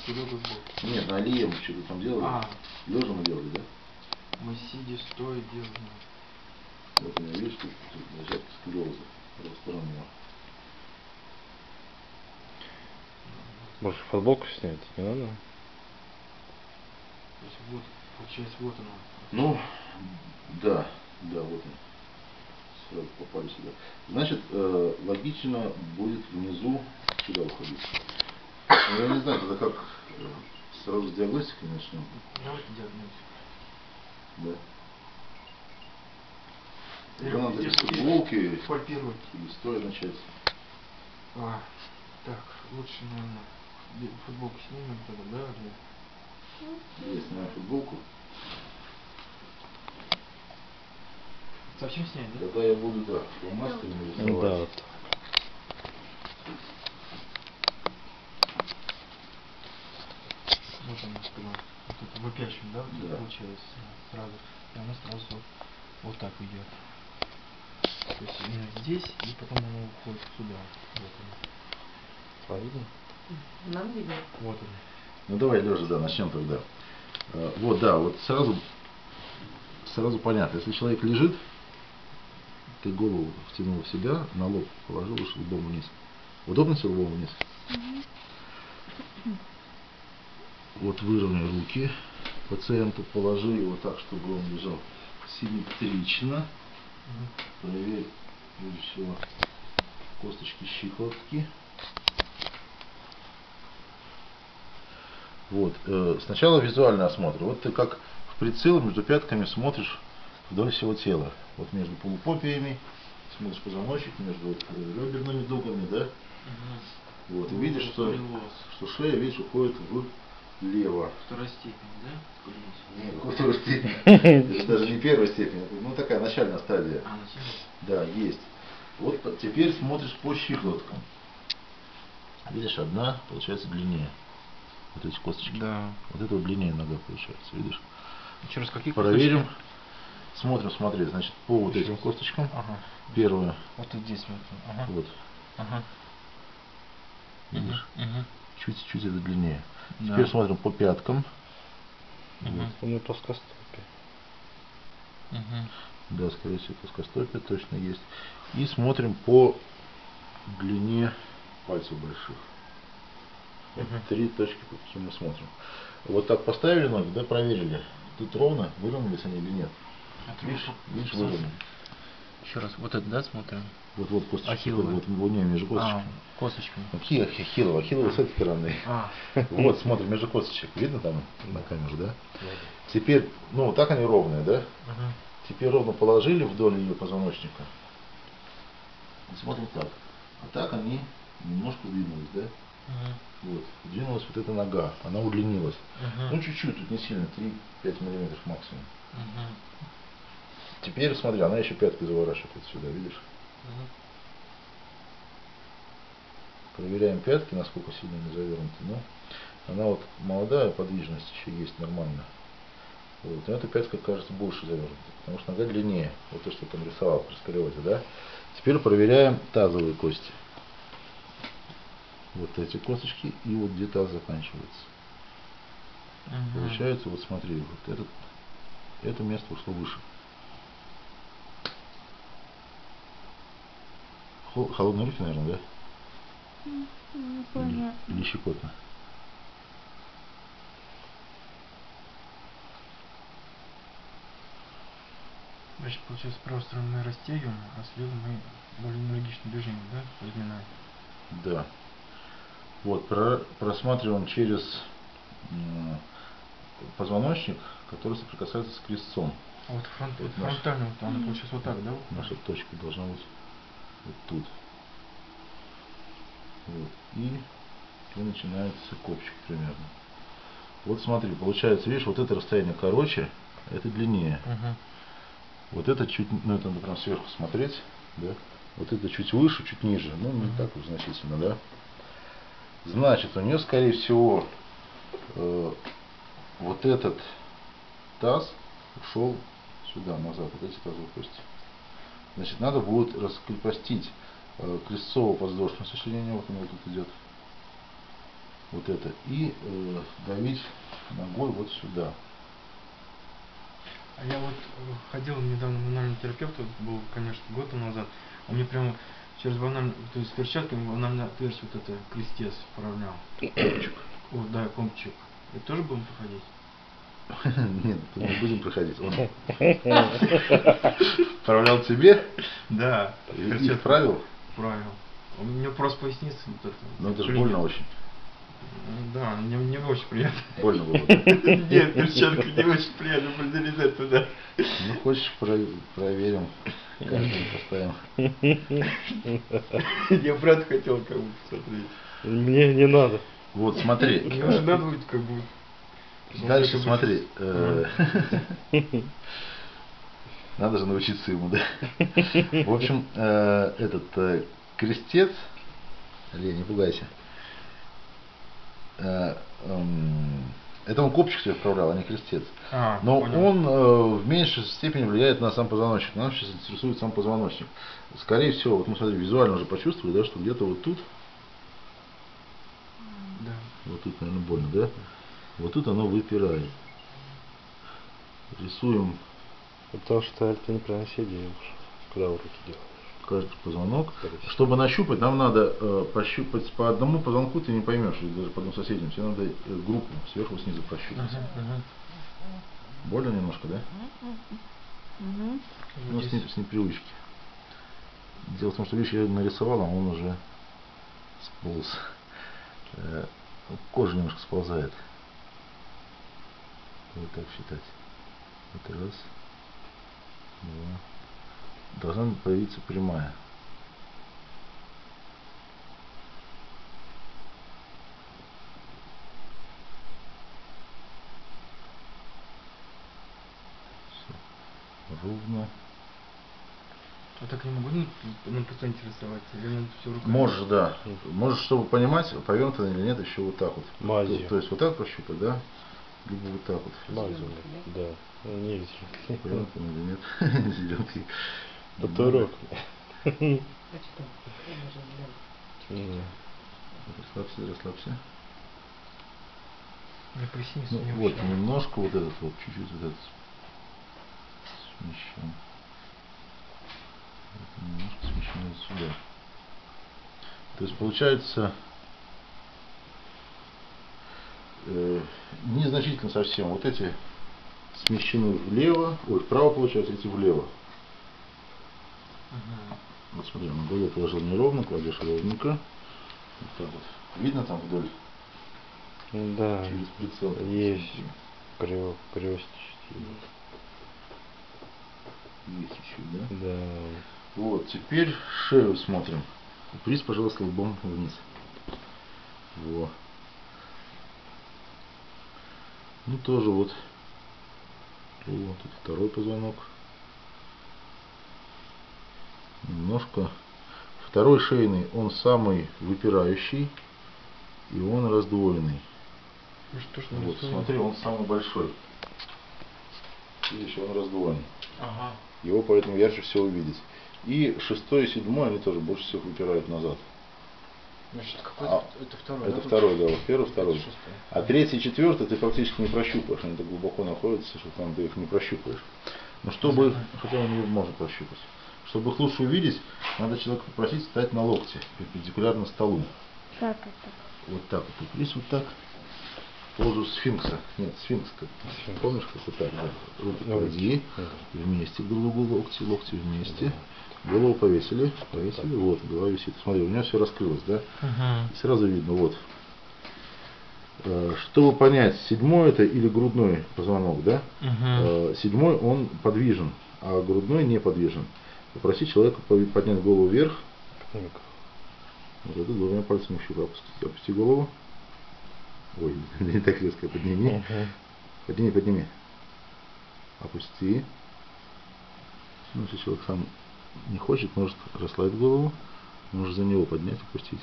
лег в бок. Нет, на Алие мы что-то там делали. Лежа мы делали, да? Мы сидя, стоя делали. Вот у меня, видишь, тут зачатки сколиоза правостороннего. Может, футболку снять не надо? То есть вот, получается, вот оно. Ну, да, вот он. Сразу попали сюда. Значит, логично будет внизу сюда уходить. Но я не знаю, тогда как сразу с диагностикой начнем. Давайте диагностику. Да. Тогда надо без футболки пальпировать. или стоя начать. Так, лучше, наверное, футболку снимем тогда, да? Я снимаю футболку. Совсем снять, да? Тогда я буду, да, фломастерами рисовать. Да, вот. Вот он, вот это выпячиваем, да? Да. Получается сразу. И оно сразу вот так идет. То есть именно здесь, и потом оно уходит сюда. Вот оно. Видно? Нам видно. Вот оно. Ну давай, Лёша, да, начнем тогда. Вот, да, вот сразу понятно. Если человек лежит, ты голову втянул в себя, на лоб положил уж лбом вниз. Удобно себе лбом вниз? Вот выровняй руки пациенту, положи его так, чтобы он лежал симметрично. Проверь, прежде всего, косточки щиколотки. Вот. Сначала визуальный осмотр. Вот ты как в прицел между пятками смотришь вдоль всего тела. Вот между полупопиями, смотришь позвоночник, между реберными дугами, да? Вот. И видишь, что шея, видишь, уходит влево. Второй степень, да? Нет, какой второй степень? Это даже не первая степень. Ну такая начальная стадия. Начальная? Да, есть. Вот теперь смотришь по щиколоткам. Видишь, одна получается длиннее. Вот эти косточки. Да. Вот это вот длиннее нога получается, видишь? Еще раз, какие Проверим. косточки? Смотри, значит, по вот этим косточкам. Ага. Первую. Вот здесь смотрим. Ага. Вот. Ага. Видишь? Угу. Чуть-чуть это длиннее. Да. Теперь смотрим по пяткам. Вот. У меня плоскостопие. Да, скорее всего, плоскостопие точно есть. И смотрим по длине пальцев больших. Вот три точки, по каким мы смотрим. Вот так поставили ноги, да, проверили. Тут ровно, выровнялись они или нет. Видишь, выровнялись. Еще раз, вот это, да, смотрим? Вот косточки, Ахилловые. вот не между косточками. Косточками. Ахиллова с этой стороны. Вот, смотрим, между косточек. Видно там на камеру, да? Теперь, ну, вот так они ровные, да? Теперь ровно положили вдоль ее позвоночника. И смотрим так. А так они немножко двинулись, да? Вот. Двинулась вот эта нога. Она удлинилась. Ну, чуть-чуть, тут не сильно, 3-5 миллиметров максимум. Теперь, смотри, она еще пятки заворачивает сюда, видишь? Проверяем пятки, насколько сильно они завернуты. Ну, она вот молодая, подвижность еще есть нормально. Вот. Но эта пятка кажется больше завернута, потому что нога длиннее. Вот то, что там рисовал при сколиозе, да? Теперь проверяем тазовые кости. Вот эти косточки и вот где таз заканчивается. Получается, вот смотри, вот это место ушло выше. Холодные руки, наверное, да? Понятно. Или щекотно. Значит, получается, с правой стороны мы растягиваем, а с левой мы более энергичным движением, да, разминаем. Да. Вот, просматриваем через позвоночник, который соприкасается с крестцом. А вот Вот фронтально, вот она получается вот так, да? Наша точка должна быть вот тут. Вот. И начинается копчик примерно. Вот смотри, получается, видишь, вот это расстояние короче, это длиннее. Вот это чуть, ну это надо прям сверху смотреть, да? Вот это чуть выше, чуть ниже, ну не так уж значительно, да? Значит, у нее, скорее всего, вот этот таз ушел сюда, назад, вот эти тазовые кости. Значит, надо будет раскрепостить крестцово-подвздошное сочленение, вот оно вот тут идет. вот это, и давить ногой вот сюда. А я вот ходил недавно к банальному терапевту, был, конечно, год назад, он мне прямо через банальную, то есть с перчатками банальную отверстие вот это крестец вправлял. Копчик. О, да, компчик. Это тоже будем проходить? Нет, мы не будем проходить. Он вправлял тебе? Да. И вправил? Вправил. У меня просто поясница вот это. Но это же больно очень. Да, мне не очень приятно. Больно было. Нет, перчатка не очень приятно залезать туда. Ну, хочешь, проверим. Каждый поставим. Я брат хотел как бы посмотреть. Мне не надо. Вот, смотри. Мне уже надо будет как бы... Дальше смотри. Надо же научиться ему, да? В общем, этот крестец, Илья, не пугайся. Это он копчик тебе вправлял, а не крестец. Но понял. он в меньшей степени влияет на сам позвоночник. Нас сейчас интересует сам позвоночник. Скорее всего, вот мы смотри, визуально уже почувствовали, да, что где-то вот тут. Да. Вот тут, наверное, больно, да? Вот тут оно выпирает. Рисуем. Потому что ты неправильно сидишь, когда в руки делаешь. Каждый позвонок. Чтобы нащупать, нам надо пощупать по одному позвонку, ты не поймешь, или даже по одному соседнему. Тебе надо группу сверху снизу пощупать. Больно немножко, да? Ну, с непривычки. Дело в том, что, видишь, я нарисовал, а он уже сполз. Кожа немножко сползает. Вот так считать. Вот раз, два. Должна появиться прямая. Все. Ровно. А так не могу на пациенте рисовать? Или надо все руками? Можешь, да. Можешь, чтобы понимать, повернуто или нет, еще вот так вот. Мазью. То есть вот так пощупать, да? Либо вот так вот. Мазью, да. Не вижу. Повернуто или нет? Зеленки. Татуировка. Расслабься, расслабься. На поясницу Ну, не вот, вообще. немножко вот этот вот, чуть-чуть вот этот смещен. Это немножко смещено сюда. То есть получается незначительно совсем. Вот эти смещены влево, ой, вправо получается, эти влево. Вот смотри, на голову положил неровно, кладешь ровненько. Вот так вот. Видно там вдоль? Да. Через прицел. Есть кривость. Есть еще, да? Да. Вот, теперь шею смотрим. Упрись, пожалуйста, лбом вниз. Во. Ну тоже вот. Вот тут второй позвонок. Немножко. Второй шейный, он самый выпирающий. И он раздвоенный. Вот, смотри, он самый большой. Видишь, он раздвоен. Ага. Его поэтому ярче всего видеть. И шестой и седьмой, они тоже больше всего выпирают назад. Значит, какой-то это второй, это да? второй, да, вот первый, второй. Шестой. А третий и четвертый ты практически не прощупаешь. Они так глубоко находятся, что там ты их не прощупаешь. Но чтобы, хотя он не может прощупать. Чтобы их лучше увидеть, надо человека попросить встать на локте, перпендикулярно столу. Так это. Вот так вот. Здесь вот так. Позу сфинкса. Нет, сфинкс. Помнишь, как вот так? Да. Руки клади. Вместе друг другу локти вместе. Голову повесили. Вот, голова висит. Смотри, у меня все раскрылось, да? И сразу видно, вот. Чтобы понять, седьмой это или грудной позвонок, да? Седьмой он подвижен, а грудной неподвижен. Попроси человека поднять голову вверх. Вот это двумя пальцами щупай. Опусти голову. Ой, не так резко, подними. Подними. Опусти. Ну, если человек сам не хочет, может расслабить голову. Может за него поднять, опустить.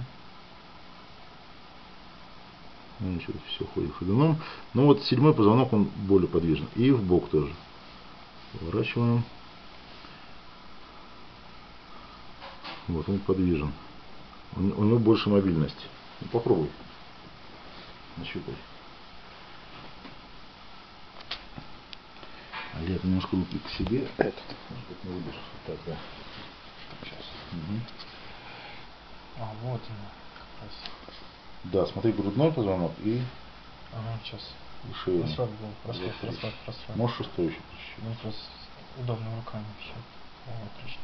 Ну ничего, все ходит ходуном. Но вот седьмой позвонок, он более подвижен. И в бок тоже. Поворачиваем. Вот он подвижен. У него больше мобильности. Ну, попробуй. Нащупай. Олег, немножко руки к себе. Этот. Может быть, не выбежишь. Вот так, да. Сейчас. Угу. А, вот она как раз. Да, смотри, грудной позвонок и Ага, сейчас. шейный. Просвет. Можешь шестой еще прищупать. Ну, просто удобно руками все. Вот, отлично.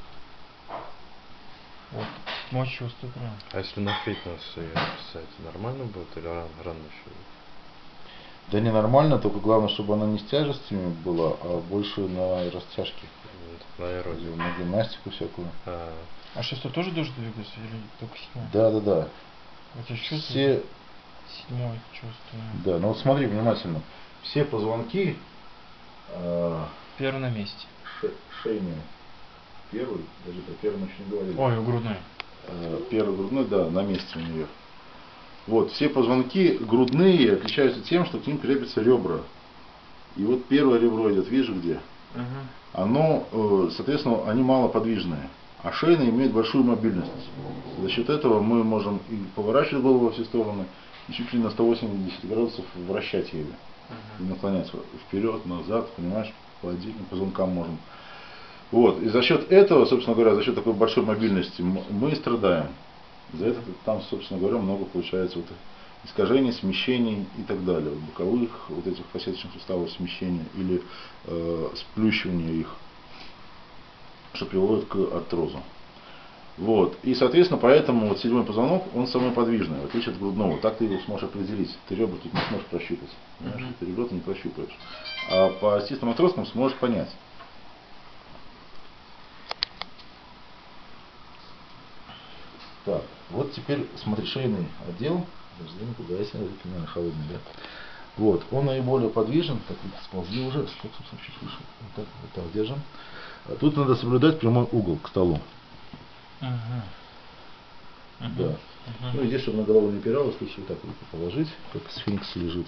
Вот. Мочь чувствую прям. А если на фитнес ее писать, нормально будет или рано еще? Да ненормально, только главное, чтобы она не с тяжестями была, а больше на растяжке. На аэробику. На гимнастику всякую. А шестой тоже должен двигаться или только седьмой? Да. Вот я чувствую. Все... Седьмой чувствую. Да, ну вот смотри внимательно. Все позвонки... Первый на месте. Шейные. Первый, даже про первый мы еще не говорили. Ой, грудной. Первый грудной, да, на месте у нее. Вот, все позвонки грудные отличаются тем, что к ним крепятся ребра. И вот первое ребро идет, видишь где? Оно, соответственно, они малоподвижные. А шейные имеют большую мобильность. За счет этого мы можем и поворачивать голову во все стороны, и чуть ли на 180 градусов вращать ее. И наклоняться вперед, назад, понимаешь, по отдельным позвонкам можем. Вот, и за счет этого, собственно говоря, за счет такой большой мобильности мы страдаем. За это там, собственно говоря, много получается вот искажений, смещений и так далее. Вот боковых вот этих фасеточных суставов смещения или сплющивания их, что приводит к артрозу. Вот. И, соответственно, поэтому вот седьмой позвонок, он самый подвижный, в отличие от грудного. Так ты его сможешь определить. Ты ребра тут не сможешь прощупать. Ты ребра ты не прощупаешь. А по остистым отросткам сможешь понять. Так, вот теперь смотри, шейный отдел. Подожди, не пугайся, руки, наверное, холодные, да? Вот, он наиболее подвижен, так вот сползли уже, стоп, чуть выше. Вот так держим. А тут надо соблюдать прямой угол к столу. Да. Ну и здесь, чтобы на голову не опиралось, лучше вот так руку положить, как сфинкс лежит.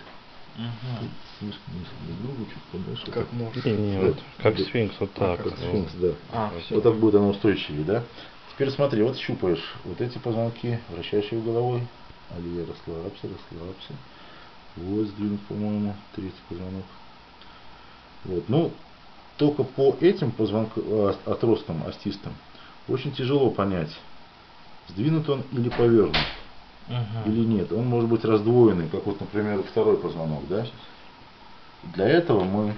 Другу чуть подальше. Как вот может. Нет, как сфинкс, вот так. как сфинкс, да. Все. Вот так будет оно устойчивее, да? Теперь смотри, вот щупаешь вот эти позвонки, вращаешь ее головой. Алия, расслабься. Вот, сдвинуть, по-моему, третий позвонок. Вот, ну, только по этим позвонкам, отросткам остистым, очень тяжело понять, сдвинут он или повернут, или нет. Он может быть раздвоенный, как вот, например, второй позвонок, да? Для этого мы...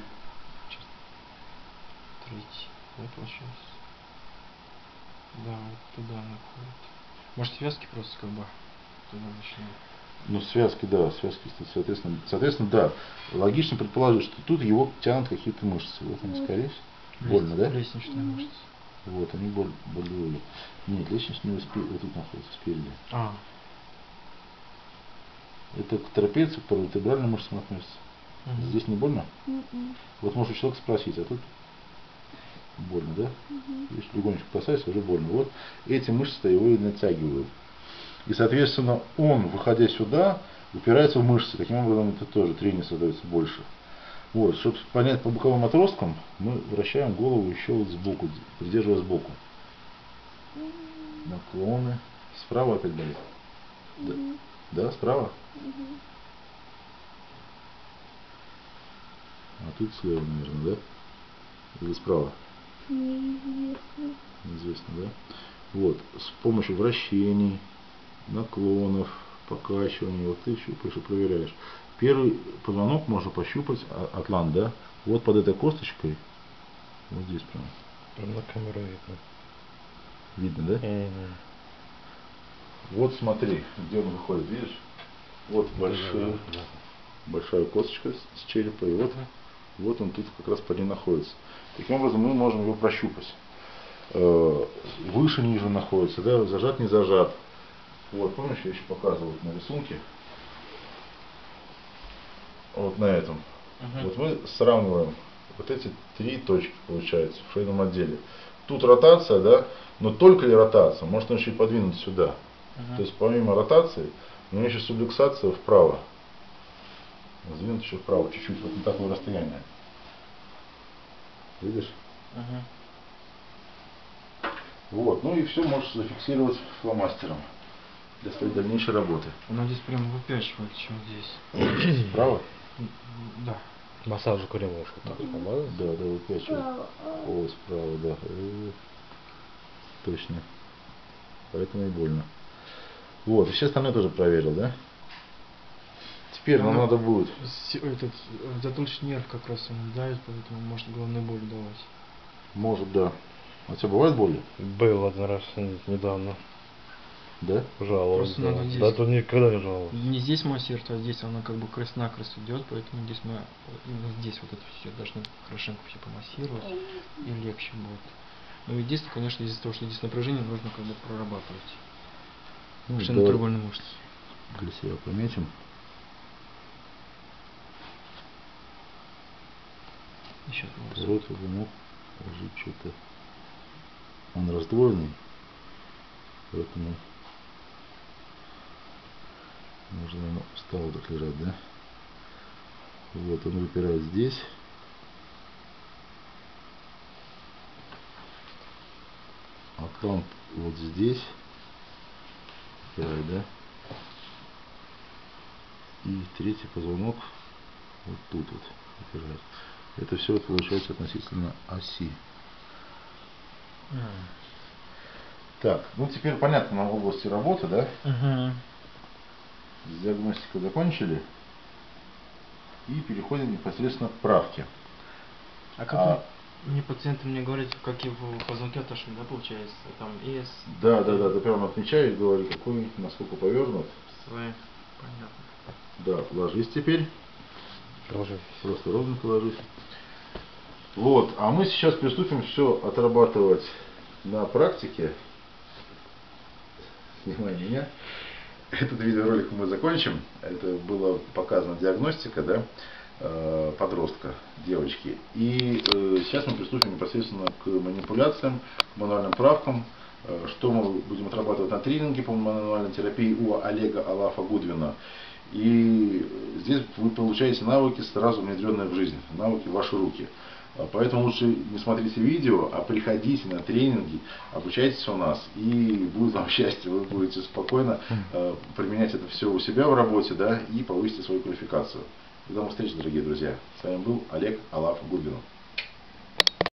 Третий. Вот получилось. Да, вот туда находит. Может, связки просто как бы туда начинают. Ну, связки, да, связки, соответственно, да. Логично предположить, что тут его тянут какие-то мышцы. Вот они, скорее всего. Больно, да? Лестничные мышцы. Вот, они болевые. Нет, лестничные вот тут находятся спереди. Это к трапеции, к паравертебральным мышцам относится. Здесь не больно? Вот можешь у человека спросить, а тут больно, да? Видишь, легонечко касается, уже больно. Вот эти мышцы его и натягивают. И, соответственно, он, выходя сюда, упирается в мышцы. Таким образом, это тоже трение создается больше. Вот, чтобы понять по боковым отросткам, мы вращаем голову еще вот сбоку, придерживая сбоку. Наклоны. Справа опять болит? Да, справа? А тут слева, наверное, да? Или справа? Неизвестно, да? Вот, с помощью вращений, наклонов, покачиваний, вот ты щупаешь и проверяешь. Первый позвонок можно пощупать, атлант, да? Вот под этой косточкой, вот здесь прям. Прям на камеру видно. Видно, да? Вот смотри, где он выходит, видишь? Вот большая косточка с черепа, и вот он тут как раз под ней находится. Таким образом мы можем его прощупать. Выше, ниже находится, да? Зажат, не зажат. Вот, помнишь, я еще показывал на рисунке. Вот на этом. Вот мы сравниваем вот эти три точки, получается, в шейном отделе. Тут ротация, да, но только ли ротация? Может он еще и подвинуть сюда. То есть помимо ротации, у него еще сублюксация вправо. Сдвинуть еще вправо чуть-чуть, вот на такое расстояние. Видишь? Вот, ну и все можешь зафиксировать фломастером. для своей дальнейшей работы. Она здесь прям выпячивает, чем здесь. Справа? Да. Массаж курил ушел. Да, выпячивает. О, справа, да. Точно. Поэтому и больно. Вот, и все остальное тоже проверил, да? Теперь нам надо будет... Этот затылочный нерв как раз он давит, поэтому может головную боль давать. Может, да. А у тебя бывает боли? Был один раз недавно. Да? Жаловался. Просто надо здесь... Да, тут никогда не жаловался. Не здесь массирует, а здесь она как бы крест-накрест идет, поэтому здесь мы именно здесь вот это все должны хорошенько все помассировать и легче будет. Но единственное, конечно, из-за того, что здесь напряжение, нужно как бы прорабатывать. Ну, шейно-треугольную мышцу. Для себя пометим. Еще рот уже мог положить что-то. Он раздвоенный, поэтому можно ему стало так лежать, да? Вот он выпирает здесь. А крамп вот здесь выпирает, да? И третий позвонок вот тут вот выпирает. Это все получается относительно оси. Так, ну теперь понятно нам в области работы, да? С диагностикой закончили. И переходим непосредственно к правке. А как мне пациенты мне говорят, как и в позвонке отошли, да, получается? Там ИС. Да, ты прямо отмечай и говори, какой, насколько повернут. Понятно. Да, ложись теперь. Ложись. Просто ровненько ложись. Вот, а мы сейчас приступим все отрабатывать на практике. Снимай меня. Этот видеоролик мы закончим. Это была показана диагностика, да, подростка, девочки. И сейчас мы приступим непосредственно к манипуляциям, к мануальным правкам. Что мы будем отрабатывать на тренинге по мануальной терапии у Олега Алафа Гудвина. И здесь вы получаете навыки, сразу внедренные в жизнь, навыки в ваши руки. Поэтому лучше не смотрите видео, а приходите на тренинги, обучайтесь у нас, и будет вам счастье, вы будете спокойно применять это все у себя в работе, да, и повысите свою квалификацию. До новых встреч, дорогие друзья. С вами был Олег Алаф Гудвин.